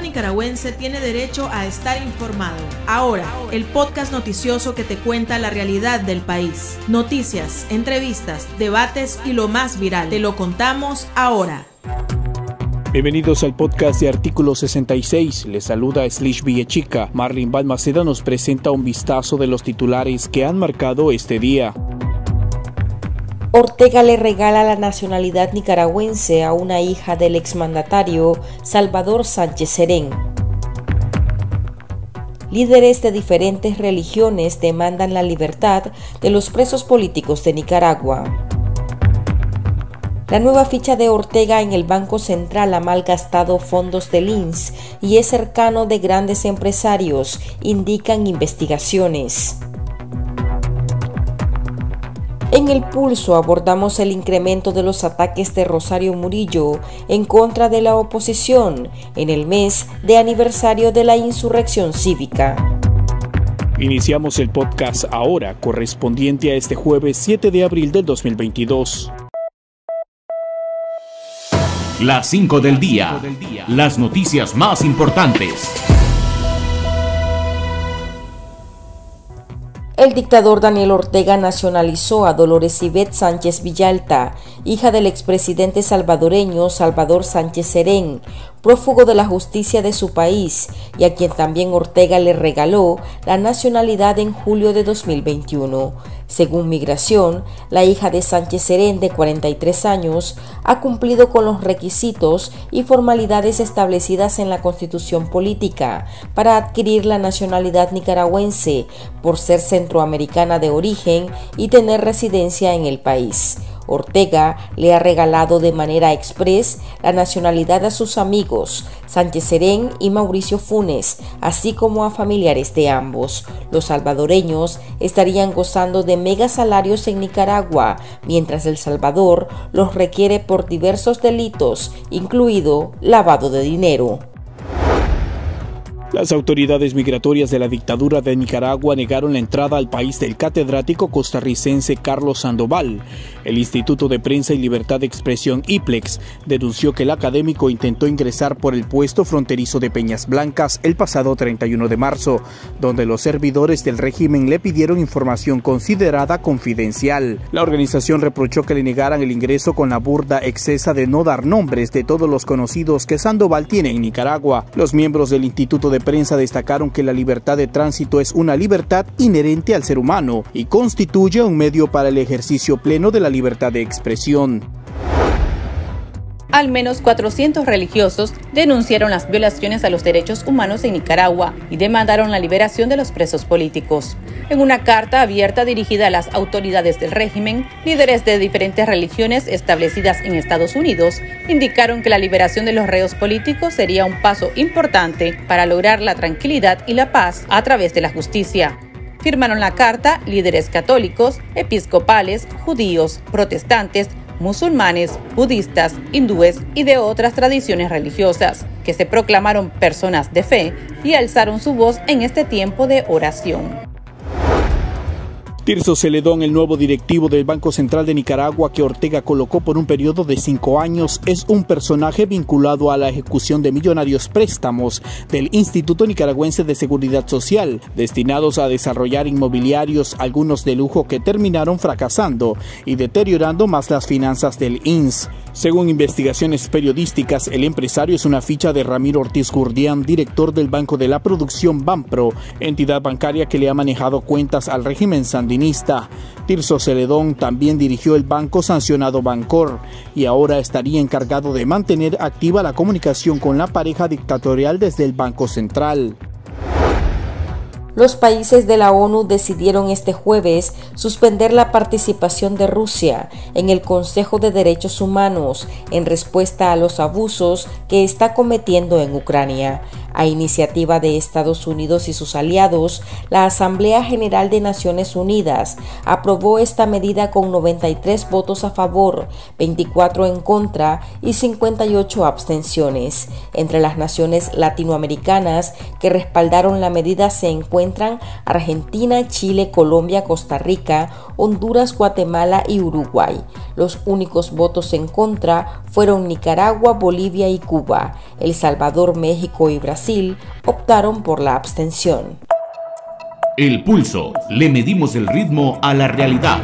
nicaragüense tiene derecho a estar informado. Ahora, el podcast noticioso que te cuenta la realidad del país. Noticias, entrevistas, debates y lo más viral. Te lo contamos ahora. Bienvenidos al podcast de Artículo 66. Les saluda Slish Villechica. Marlin Balmaceda nos presenta un vistazo de los titulares que han marcado este día. Ortega le regala la nacionalidad nicaragüense a una hija del exmandatario Salvador Sánchez Serén. Líderes de diferentes religiones demandan la libertad de los presos políticos de Nicaragua. La nueva ficha de Ortega en el Banco Central ha malgastado fondos del INS y es cercano de grandes empresarios, indican investigaciones. En El Pulso abordamos el incremento de los ataques de Rosario Murillo en contra de la oposición en el mes de aniversario de la insurrección cívica. Iniciamos el podcast ahora, correspondiente a este jueves 7 de abril del 2022. Las 5 del día. Las noticias más importantes. El dictador Daniel Ortega nacionalizó a Dolores Ivette Sánchez Villalta, hija del expresidente salvadoreño Salvador Sánchez Serén, prófugo de la justicia de su país, y a quien también Ortega le regaló la nacionalidad en julio de 2021. Según Migración, la hija de Sánchez Serén, de 43 años, ha cumplido con los requisitos y formalidades establecidas en la Constitución Política para adquirir la nacionalidad nicaragüense por ser centroamericana de origen y tener residencia en el país. Ortega le ha regalado de manera exprés la nacionalidad a sus amigos, Sánchez Serén y Mauricio Funes, así como a familiares de ambos. Los salvadoreños estarían gozando de megasalarios en Nicaragua, mientras El Salvador los requiere por diversos delitos, incluido lavado de dinero. Las autoridades migratorias de la dictadura de Nicaragua negaron la entrada al país del catedrático costarricense Carlos Sandoval. El Instituto de Prensa y Libertad de Expresión IPLEX denunció que el académico intentó ingresar por el puesto fronterizo de Peñas Blancas el pasado 31 de marzo, donde los servidores del régimen le pidieron información considerada confidencial. La organización reprochó que le negaran el ingreso con la burda excesa de no dar nombres de todos los conocidos que Sandoval tiene en Nicaragua. Los miembros del Instituto de Prensa destacaron que la libertad de tránsito es una libertad inherente al ser humano y constituye un medio para el ejercicio pleno de la libertad de expresión. Al menos 400 religiosos denunciaron las violaciones a los derechos humanos en Nicaragua y demandaron la liberación de los presos políticos. En una carta abierta dirigida a las autoridades del régimen, líderes de diferentes religiones establecidas en Estados Unidos indicaron que la liberación de los reos políticos sería un paso importante para lograr la tranquilidad y la paz a través de la justicia. Firmaron la carta líderes católicos, episcopales, judíos, protestantes, musulmanes, budistas, hindúes y de otras tradiciones religiosas, que se proclamaron personas de fe y alzaron su voz en este tiempo de oración. Tirso Celedón, el nuevo directivo del Banco Central de Nicaragua que Ortega colocó por un periodo de 5 años, es un personaje vinculado a la ejecución de millonarios préstamos del Instituto Nicaragüense de Seguridad Social, destinados a desarrollar inmobiliarios, algunos de lujo, que terminaron fracasando y deteriorando más las finanzas del INS. Según investigaciones periodísticas, el empresario es una ficha de Ramiro Ortiz Gurdián, director del Banco de la Producción Banpro, entidad bancaria que le ha manejado cuentas al régimen sandinista. Tirso Celedón también dirigió el banco sancionado Bancor y ahora estaría encargado de mantener activa la comunicación con la pareja dictatorial desde el Banco Central. Los países de la ONU decidieron este jueves suspender la participación de Rusia en el Consejo de Derechos Humanos en respuesta a los abusos que está cometiendo en Ucrania. A iniciativa de Estados Unidos y sus aliados, la Asamblea General de Naciones Unidas aprobó esta medida con 93 votos a favor, 24 en contra y 58 abstenciones. Entre las naciones latinoamericanas que respaldaron la medida se encuentran encuentran Argentina, Chile, Colombia, Costa Rica, Honduras, Guatemala y Uruguay. Los únicos votos en contra fueron Nicaragua, Bolivia y Cuba. El Salvador, México y Brasil optaron por la abstención. El Pulso. Le medimos el ritmo a la realidad.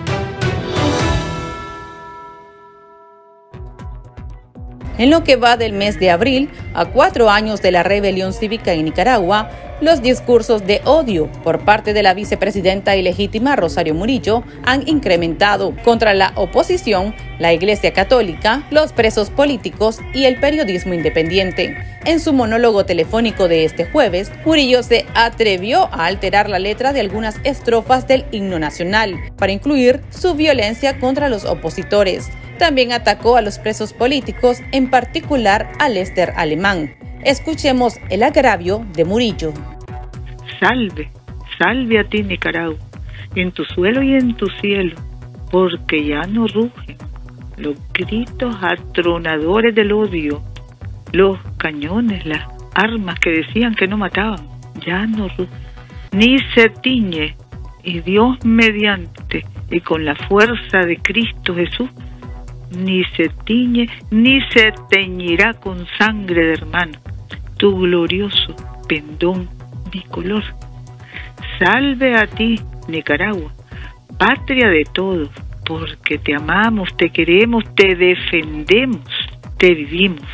En lo que va del mes de abril, a 4 años de la rebelión cívica en Nicaragua, los discursos de odio por parte de la vicepresidenta ilegítima Rosario Murillo han incrementado contra la oposición, la Iglesia Católica, los presos políticos y el periodismo independiente. En su monólogo telefónico de este jueves, Murillo se atrevió a alterar la letra de algunas estrofas del himno nacional para incluir su violencia contra los opositores. También atacó a los presos políticos, en particular a Lester Alemán. Escuchemos el agravio de Murillo. Salve, salve a ti Nicaragua, en tu suelo y en tu cielo, porque ya no rugen los gritos atronadores del odio, los cañones, las armas que decían que no mataban, ya no rugen, ni se tiñe, y Dios mediante, y con la fuerza de Cristo Jesús, ni se tiñe, ni se teñirá con sangre de hermano, tu glorioso pendón bicolor. Salve a ti, Nicaragua, patria de todos, porque te amamos, te queremos, te defendemos, te vivimos.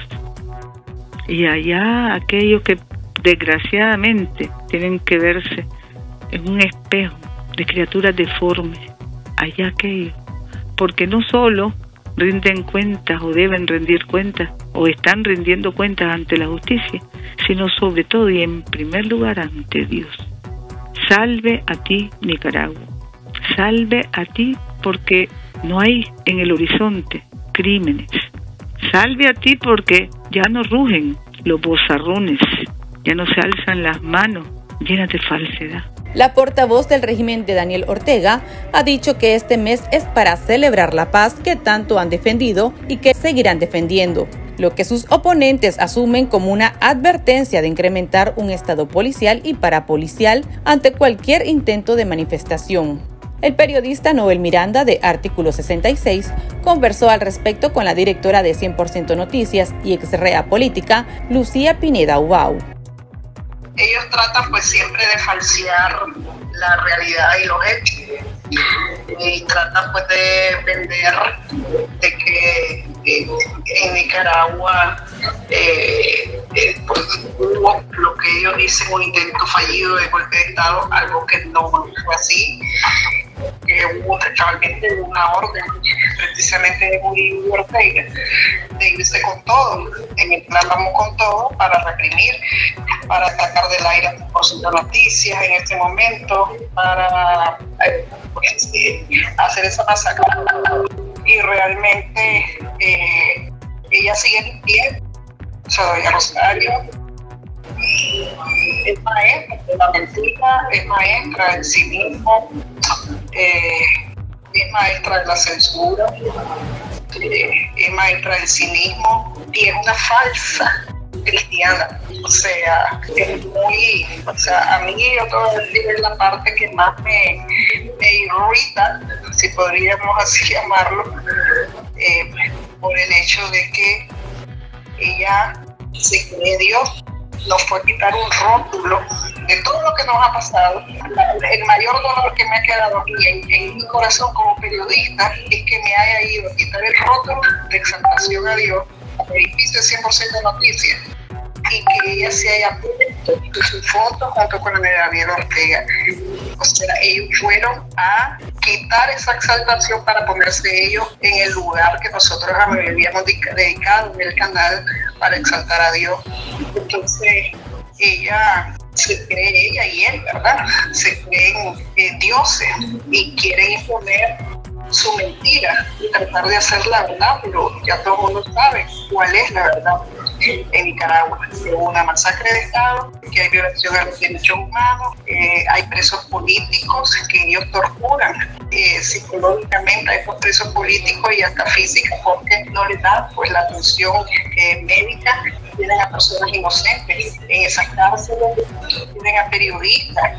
Y allá aquellos que desgraciadamente tienen que verse en un espejo de criaturas deformes, allá aquellos, porque no solo rinden cuentas o deben rendir cuentas o están rindiendo cuentas ante la justicia, sino sobre todo y en primer lugar ante Dios. Salve a ti, Nicaragua. Salve a ti porque no hay en el horizonte crímenes. Salve a ti porque ya no rugen los bozarrones, ya no se alzan las manos llenas de falsedad. La portavoz del régimen de Daniel Ortega ha dicho que este mes es para celebrar la paz que tanto han defendido y que seguirán defendiendo, lo que sus oponentes asumen como una advertencia de incrementar un estado policial y parapolicial ante cualquier intento de manifestación. El periodista Noel Miranda, de Artículo 66, conversó al respecto con la directora de 100% Noticias y ex-rea política, Lucía Pineda Ubao. Ellos tratan pues siempre de falsear la realidad y los hechos y tratan pues de vender de que en Nicaragua pues, hubo lo que ellos dicen un intento fallido de golpe de Estado, algo que no fue así, que hubo realmente una orden precisamente de Murillo Ortega de irse con todo, en el plan vamos con todo para reprimir, para sacar del aire por noticias en este momento, para hacer esa masacre. Y realmente ella sigue en pie, o sea, doña Rosario es maestra de la mentira, es maestra del cinismo, es maestra de la censura, es maestra del cinismo y es una falsa cristiana. O sea, es muy, o sea, a mí yo te voy a decir es la parte que más me irrita, si podríamos así llamarlo, por el hecho de que ella se cree Dios. Nos fue a quitar un rótulo de todo lo que nos ha pasado. El mayor dolor que me ha quedado aquí en mi corazón como periodista es que me haya ido a quitar el rótulo de exaltación a Dios, el edificio de 100% Noticias, y que ella se haya puesto su foto junto con el de Daniel Ortega. O sea, ellos fueron a quitar esa exaltación para ponerse ellos en el lugar que nosotros habíamos dedicado en el canal para exaltar a Dios. Entonces, ella se cree, ella y él, ¿verdad? Se creen dioses y quieren imponer su mentira y tratar de hacer la verdad, pero ya todo el mundo sabe cuál es la verdad. En Nicaragua hubo una masacre de Estado, que hay violación a los derechos humanos, hay presos políticos que ellos torturan psicológicamente a estos presos políticos y hasta física, porque no les dan pues la atención médica tienen a personas inocentes en esas cárceles, tienen a periodistas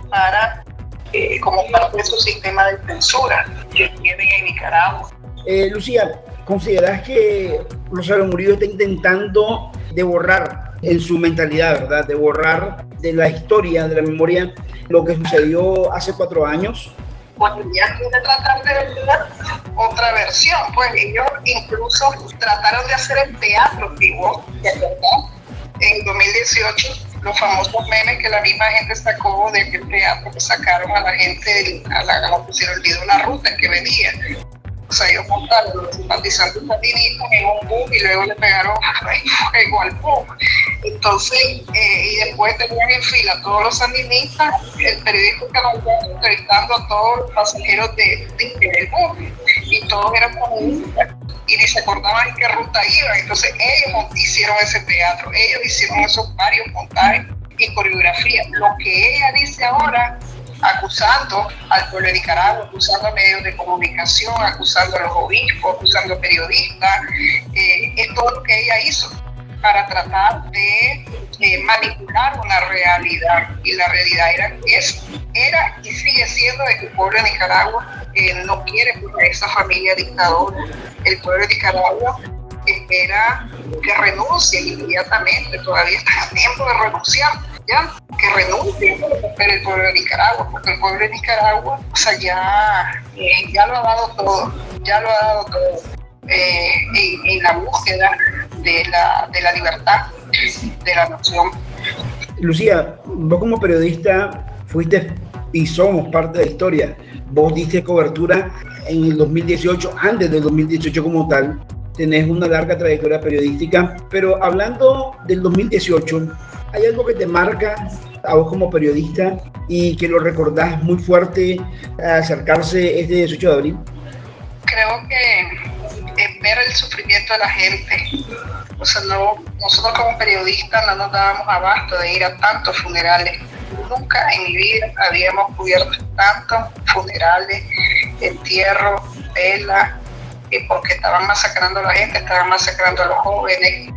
como parte de su sistema de censura que tienen en Nicaragua. Lucía, ¿consideras que Rosario Murillo está intentando de borrar en su mentalidad, ¿verdad? De borrar de la historia, de la memoria, lo que sucedió hace 4 años? Pues ya quiere tratar de dar otra versión. Pues ellos incluso trataron de hacer el teatro vivo, ¿verdad? En 2018, los famosos memes que la misma gente sacó del teatro que sacaron a la gente, a la que se le olvidó la ruta que venía. O sea, ellos montaron los simpatizantes sandinistas en un bus y luego le pegaron fuego al bus. Entonces, y después tenían en fila a todos los sandinistas, el periodista que nos estaba entrevistando a todos los pasajeros del bus, y todos eran comunistas, y ni se acordaban en qué ruta iban. Entonces, ellos hicieron ese teatro, ellos hicieron esos varios montajes y coreografías. Lo que ella dice ahora, acusando al pueblo de Nicaragua, acusando a medios de comunicación, acusando a los obispos, acusando a periodistas, es todo lo que ella hizo para tratar de manipular una realidad. Y la realidad era y sigue siendo de que el pueblo de Nicaragua no quiere a esa familia dictadora. El pueblo de Nicaragua espera que renuncien inmediatamente, todavía está a tiempo de renunciar, ya, que renuncien, pero el pueblo de Nicaragua, porque el pueblo de Nicaragua, o sea, ya lo ha dado todo, en la búsqueda de la libertad de la nación. Lucía, vos como periodista fuiste y somos parte de la historia. Vos diste cobertura en el 2018, antes del 2018 como tal. Tenés una larga trayectoria periodística, pero hablando del 2018, ¿hay algo que te marca a vos como periodista y que lo recordás muy fuerte al acercarse este 18 de abril? Creo que ver el sufrimiento de la gente. O sea, nosotros como periodistas no nos dábamos abasto de ir a tantos funerales. Nunca en mi vida habíamos cubierto tantos funerales, entierros, velas, porque estaban masacrando a la gente, estaban masacrando a los jóvenes,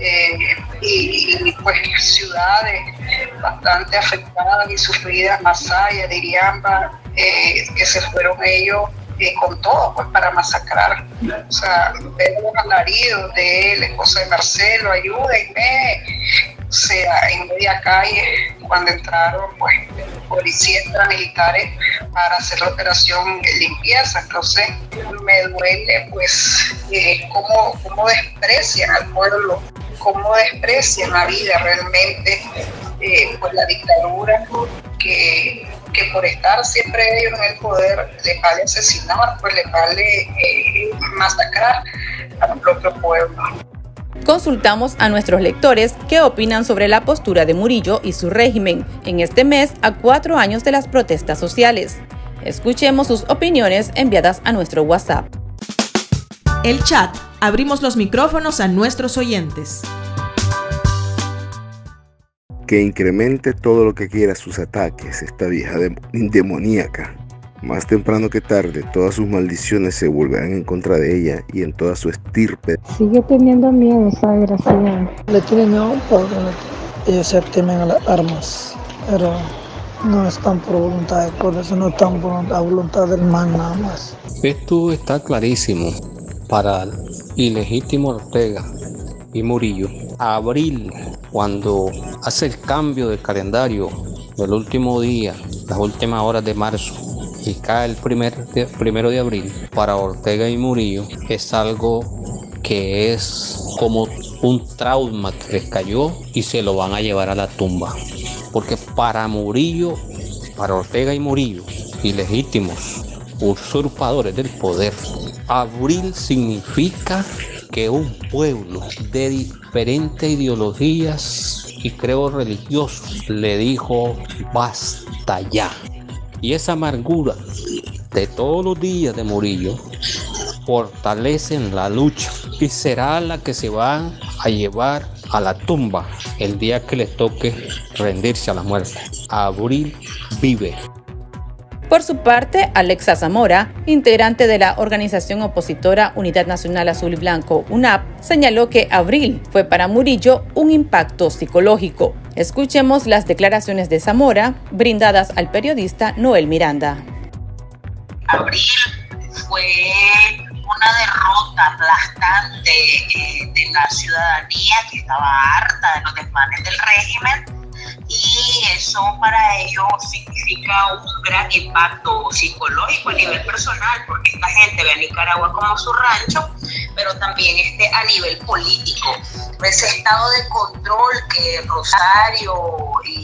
y pues ciudades bastante afectadas y sufridas, Masaya, Diriamba, que se fueron ellos con todo pues para masacrar. O sea, ver los alaridos de la esposa de Marcelo, ayúdenme, o sea, en media calle, cuando entraron pues policías militares para hacer la operación de limpieza. Entonces me duele pues cómo desprecian al pueblo, cómo desprecian la vida realmente, pues la dictadura que por estar siempre ellos en el poder les vale asesinar, pues les vale masacrar al propio pueblo. Consultamos a nuestros lectores qué opinan sobre la postura de Murillo y su régimen en este mes a 4 años de las protestas sociales. Escuchemos sus opiniones enviadas a nuestro WhatsApp. El chat. Abrimos los micrófonos a nuestros oyentes. Que incremente todo lo que quiera sus ataques, esta vieja demoníaca. Más temprano que tarde, todas sus maldiciones se volverán en contra de ella y en toda su estirpe. Sigue teniendo miedo esa desgraciada. Le tiene miedo un poco. Ellos se temen a las armas, pero no están por voluntad de Dios, no están por la voluntad del mal nada más. Esto está clarísimo para el ilegítimo Ortega y Murillo. Abril, cuando hace el cambio de calendario del último día, las últimas horas de marzo, y cae el primero de abril, para Ortega y Murillo es algo que es como un trauma que les cayó y se lo van a llevar a la tumba. Porque para Murillo, para Ortega y Murillo, ilegítimos usurpadores del poder, abril significa que un pueblo de diferentes ideologías y credos religiosos le dijo basta ya. Y esa amargura de todos los días de Murillo fortalecen la lucha y será la que se va a llevar a la tumba el día que les toque rendirse a la muerte. Abril vive. Por su parte, Alexa Zamora, integrante de la organización opositora Unidad Nacional Azul y Blanco, UNAB, señaló que abril fue para Murillo un impacto psicológico. Escuchemos las declaraciones de Zamora, brindadas al periodista Noel Miranda. Abril fue una derrota aplastante de la ciudadanía que estaba harta de los desmanes del régimen, y eso para ellos significa un gran impacto psicológico a nivel personal, porque esta gente ve a Nicaragua como su rancho, pero también a nivel político. Ese estado de control que Rosario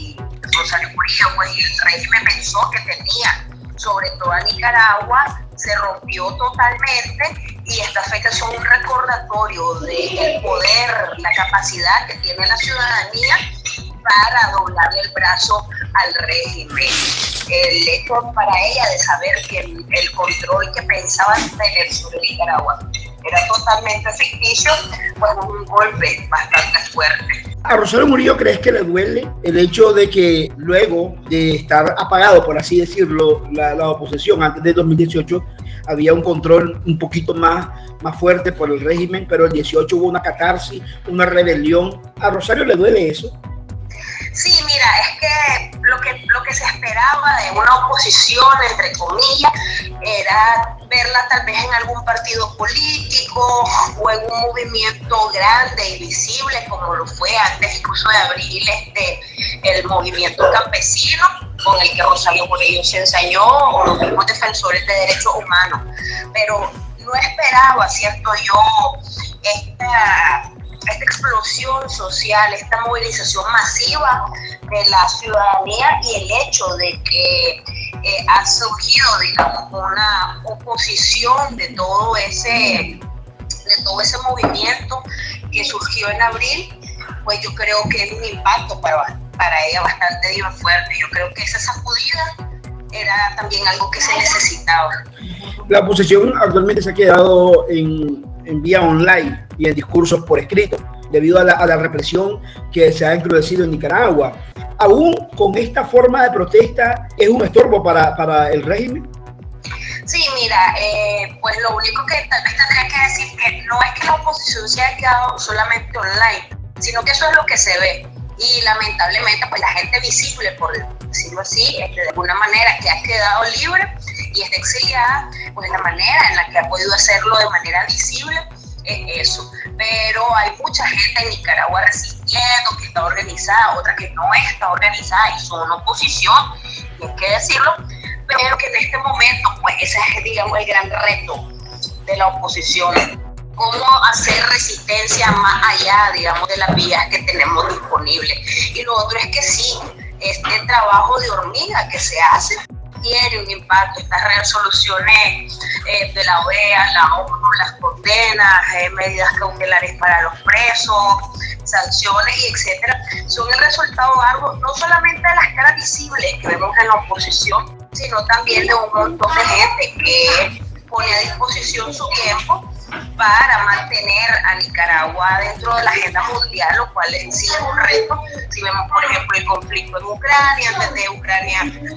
Murillo, pues, y el régimen pensó que tenía sobre toda Nicaragua, se rompió totalmente, y estas fechas son un recordatorio del poder, la capacidad que tiene la ciudadanía para doblarle el brazo al régimen. El hecho para ella de saber que el control que pensaban tener sobre Nicaragua era totalmente ficticio, fue un golpe bastante fuerte. ¿A Rosario Murillo crees que le duele el hecho de que luego de estar apagado, por así decirlo, la oposición antes de 2018, había un control un poquito más fuerte por el régimen, pero el 18 hubo una catarsis, una rebelión? ¿A Rosario le duele eso? Sí, mira, es que lo que se esperaba de una oposición, entre comillas, era verla tal vez en algún partido político o en un movimiento grande y visible, como lo fue antes incluso de abril el movimiento campesino, con el que Rosario Murillo se ensañó, o los mismos defensores de derechos humanos. Pero no esperaba, siento yo, esta explosión social, esta movilización masiva de la ciudadanía, y el hecho de que ha surgido, digamos, una oposición de todo ese movimiento que surgió en abril, pues yo creo que es un impacto para ella bastante fuerte. Yo creo que esa sacudida era también algo que se necesitaba. La oposición actualmente se ha quedado en vía online y en discursos por escrito, debido a la represión que se ha encrudecido en Nicaragua. ¿Aún con esta forma de protesta es un estorbo para el régimen? Sí, mira, pues lo único que tal vez tendría que decir que no es que la oposición se haya quedado solamente online, sino que eso es lo que se ve. Y lamentablemente, pues la gente visible, por decirlo así, de alguna manera que ha quedado libre y está exiliada, pues la manera en la que ha podido hacerlo de manera visible es eso. Pero hay mucha gente en Nicaragua resistiendo, que está organizada, otra que no está organizada y son oposición, y hay que decirlo, pero que en este momento, pues ese es, digamos, el gran reto de la oposición. Cómo hacer resistencia más allá, digamos, de las vías que tenemos disponibles. Y lo otro es que sí, este trabajo de hormiga que se hace tiene un impacto. Estas resoluciones de la OEA, la ONU, las condenas, medidas cautelares para los presos, sanciones y etcétera, son el resultado algo no solamente de las caras visibles que vemos en la oposición, sino también de un montón de gente que pone a disposición su tiempo para mantener a Nicaragua dentro de la agenda mundial, lo cual sí es un reto. Si vemos, por ejemplo, el conflicto en Ucrania, antes de Ucrania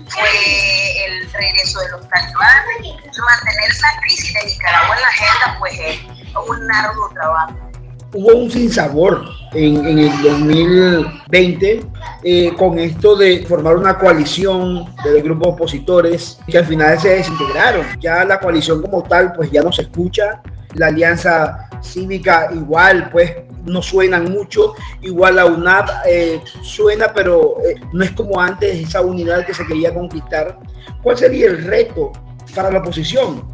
fue el regreso de los talibanes, mantener esa crisis de Nicaragua en la agenda, pues es un arduo trabajo. Hubo un sinsabor en el 2020 con esto de formar una coalición de grupos opositores que al final se desintegraron. Ya la coalición como tal pues ya no se escucha. La Alianza Cívica igual pues no suenan mucho, igual la UNAB suena, pero no es como antes esa unidad que se quería conquistar. ¿Cuál sería el reto para la oposición?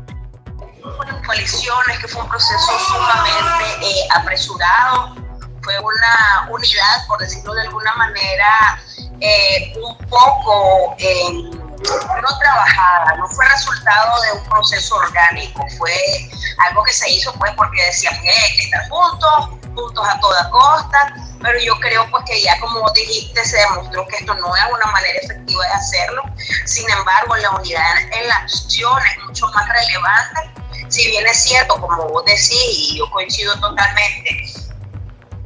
Coaliciones, que fue un proceso sumamente apresurado, fue una unidad, por decirlo de alguna manera, un poco no trabajada, no fue resultado de un proceso orgánico, fue algo que se hizo pues porque decían que hay que estar juntos a toda costa, pero yo creo pues que ya, como dijiste, se demostró que esto no es una manera efectiva de hacerlo. Sin embargo, la unidad en la acción es mucho más relevante. Si bien es cierto, como vos decís, y yo coincido totalmente,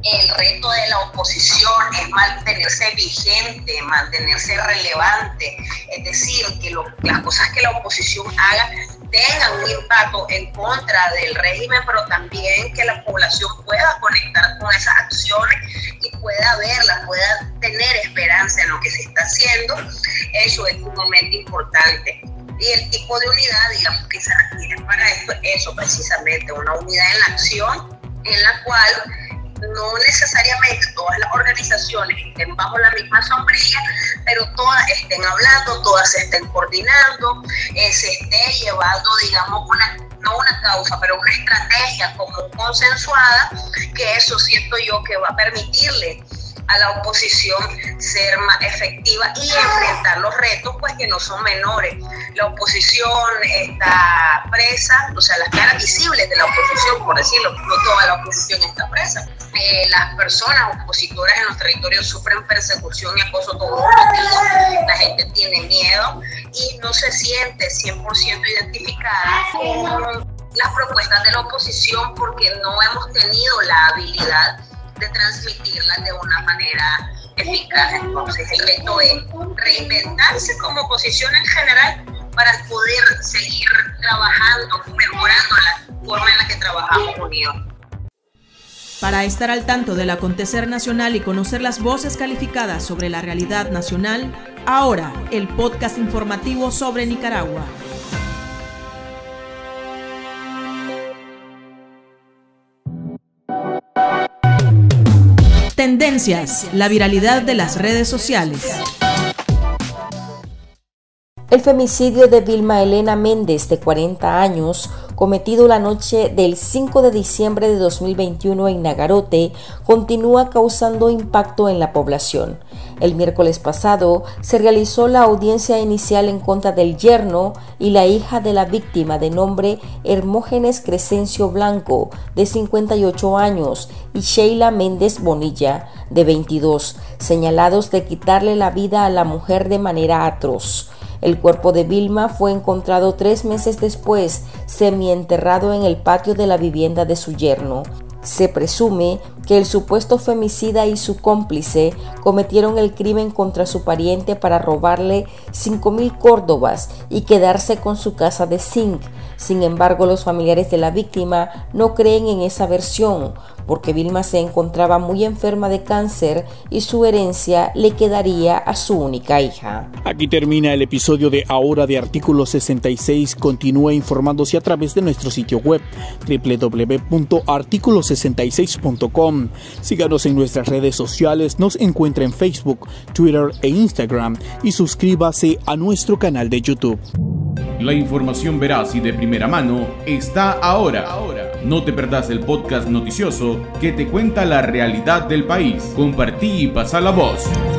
El reto de la oposición es mantenerse vigente, mantenerse relevante, es decir, que las cosas que la oposición haga tengan un impacto en contra del régimen, pero también que la población pueda conectar con esas acciones y pueda verlas, pueda tener esperanza en lo que se está haciendo. Eso es sumamente importante. Y el tipo de unidad, digamos, que se requiere para esto, eso precisamente, una unidad en la acción en la cual no necesariamente todas las organizaciones estén bajo la misma sombrilla, pero todas estén hablando, todas se estén coordinando, se esté llevando, digamos, no una causa, pero una estrategia como consensuada, que eso siento yo que va a permitirle a la oposición ser más efectiva y enfrentar los retos, pues, que no son menores. La oposición está presa, o sea, las caras visibles de la oposición, por decirlo, no toda la oposición está presa. Las personas opositoras en los territorios sufren persecución y acoso todos los días. La gente tiene miedo y no se siente 100% identificada con las propuestas de la oposición porque no hemos tenido la habilidad de transmitirlas de una manera eficaz. Entonces el reto es reinventarse como oposición en general para poder seguir trabajando, mejorando la forma en la que trabajamos unidos. Para estar al tanto del acontecer nacional y conocer las voces calificadas sobre la realidad nacional, ahora el podcast informativo sobre Nicaragua. Tendencias, la viralidad de las redes sociales. El femicidio de Vilma Elena Méndez, de 40 años, cometido la noche del 5 de diciembre de 2021 en Nagarote, continúa causando impacto en la población. El miércoles pasado se realizó la audiencia inicial en contra del yerno y la hija de la víctima, de nombre Hermógenes Crescencio Blanco, de 58 años, y Sheila Méndez Bonilla, de 22, señalados de quitarle la vida a la mujer de manera atroz. El cuerpo de Vilma fue encontrado 3 meses después, semienterrado en el patio de la vivienda de su yerno. Se presume que el supuesto femicida y su cómplice cometieron el crimen contra su pariente para robarle 5,000 córdobas y quedarse con su casa de zinc. Sin embargo, los familiares de la víctima no creen en esa versión, porque Vilma se encontraba muy enferma de cáncer y su herencia le quedaría a su única hija. Aquí termina el episodio de Ahora de Artículo 66. Continúe informándose a través de nuestro sitio web www.articulo66.com. Síganos en nuestras redes sociales, nos encuentra en Facebook, Twitter e Instagram y suscríbase a nuestro canal de YouTube. La información veraz y de primera mano está ahora. No te perdás el podcast noticioso que te cuenta la realidad del país. Compartí y pasa la voz.